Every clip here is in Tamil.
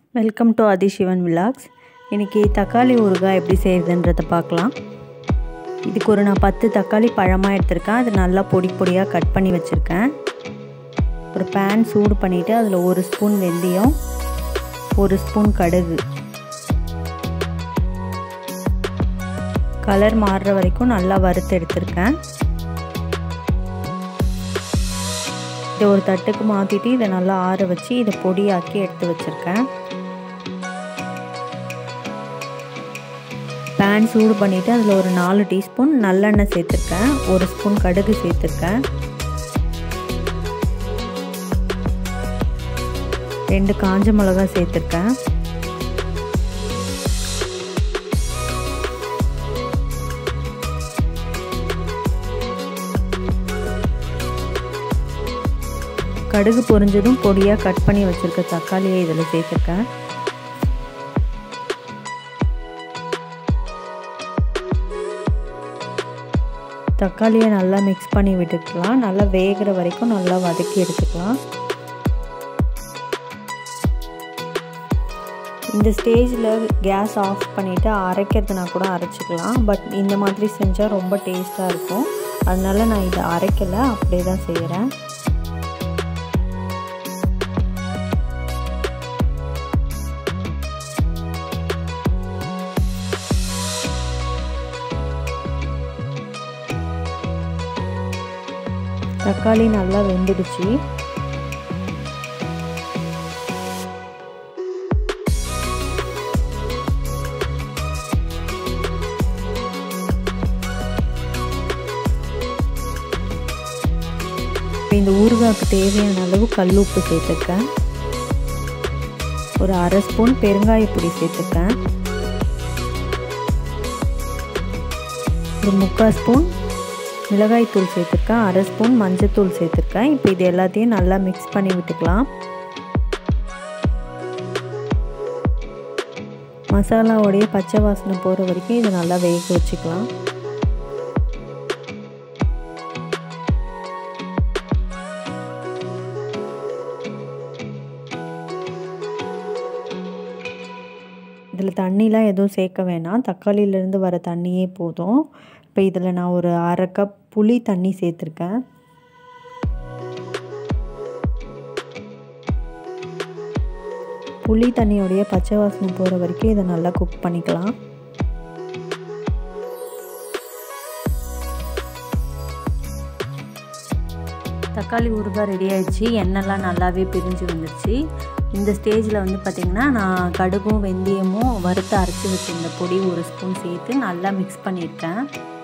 Welcome to Adhisivan vlogs. இன்றைக்கி தக்காளி ஊறுகாய் எப்படி செய்கிறதுன்றதை பார்க்கலாம். இதுக்கு நான் 10 தக்காளி பழமாக எடுத்திருக்கேன். அது நல்லா பொடி பொடியாக கட் பண்ணி வச்சுருக்கேன். ஒரு பேன் சூடு பண்ணிவிட்டு அதில் 1 ஸ்பூன் வெந்தயம், 1 ஸ்பூன் கடுகு, கலர் மாறுற வரைக்கும் நல்லா வறுத்து எடுத்திருக்கேன். இதை ஒரு தட்டுக்கு மாற்றிட்டு இதை நல்லா ஆற வச்சு இதை பொடியாக்கி எடுத்து வச்சுருக்கேன். பேன் சூடு பண்ணிவிட்டு அதில் ஒரு 4 டீஸ்பூன் நல்லெண்ணெய் சேர்த்துருக்கேன். 1 ஸ்பூன் கடுகு சேர்த்துருக்கேன். 2 காஞ்ச மிளகாய் சேர்த்துருக்கேன். கடுகு பொரிஞ்சதும் பொடியாக கட் பண்ணி வச்சுருக்க தக்காளியை இதில் சேர்த்துருக்கேன். தக்காளியை நல்லா மிக்ஸ் பண்ணி விட்டுக்கலாம். நல்லா வேகிற வரைக்கும் நல்லா வதக்கி எடுத்துக்கலாம். இந்த ஸ்டேஜில் கேஸ் ஆஃப் பண்ணிவிட்டு அரைக்கிறதுனா கூட அரைச்சிக்கலாம். பட் இந்த மாதிரி செஞ்சால் ரொம்ப டேஸ்ட்டாக இருக்கும். அதனால நான் இதை அரைக்கலை, அப்படியே தான் செய்கிறேன். தக்காளி நல்லா வெந்துடுச்சு. இந்த ஊறுகாய்க்கு தேவையான அளவு கல்லுப்பு சேர்த்துருக்கேன். ஒரு 1/2 ஸ்பூன் பெருங்காயப்பொடி சேர்த்துருக்கேன். ஒரு 3/4 ஸ்பூன் மிளகாய் தூள் சேர்த்துருக்கேன். 1/2 ஸ்பூன் மஞ்சத்தூள் சேர்த்துருக்கேன். இப்போ இது எல்லாத்தையும் நல்லா மிக்ஸ் பண்ணி விட்டுக்கலாம். மசாலாவோடைய பச்சை வாசனை போகிற வரைக்கும் இதை நல்லா வேக வச்சுக்கலாம். இதில் தண்ணிலாம் எதுவும் சேர்க்க வேணாம். தக்காளியிலேருந்து வர தண்ணியே போதும். இப்போ இதில் நான் ஒரு 1/2 கப் புளி தண்ணி சேர்த்துருக்கேன். புளி தண்ணியோடைய பச்சை வாசனை போகிற வரைக்கும் இதை நல்லா குக் பண்ணிக்கலாம். தக்காளி ஊறுகாய் ரெடி ஆயிடுச்சு. எண்ணெய்லாம் நல்லாவே பிரிஞ்சு வந்துடுச்சு. இந்த ஸ்டேஜில் பார்த்திங்கன்னா நான் கடுகும் வெந்தயமும் வறுத்து அரைச்சி வச்சுருந்த பொடி 1 ஸ்பூன் சேர்த்து நல்லா மிக்ஸ் பண்ணியிருக்கேன்.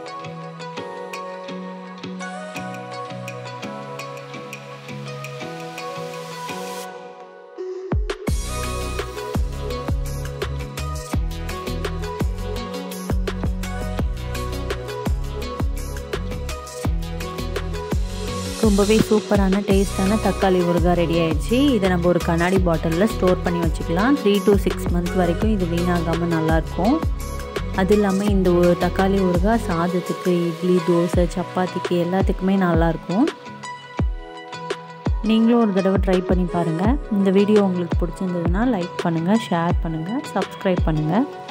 ரொம்பவே சூப்பரான டேஸ்டான தக்காளி ஊறுகாய் ரெடி ஆயிடுச்சு. இதை நம்ம ஒரு கண்ணாடி பாட்டிலில் ஸ்டோர் பண்ணி வச்சுக்கலாம். 3 to 6 மந்த்ஸ் வரைக்கும் இது வீணாகாமல் நல்லாயிருக்கும். அது இல்லாமல் இந்த தக்காளி ஊறுகாய் சாதத்துக்கு, இட்லி, தோசை, சப்பாத்திக்கு எல்லாத்துக்குமே நல்லாயிருக்கும். நீங்களும் ஒரு தடவை ட்ரை பண்ணி பாருங்கள். இந்த வீடியோ உங்களுக்கு பிடிச்சிருந்ததுன்னா லைக் பண்ணுங்கள், ஷேர் பண்ணுங்கள், சப்ஸ்கிரைப் பண்ணுங்கள்.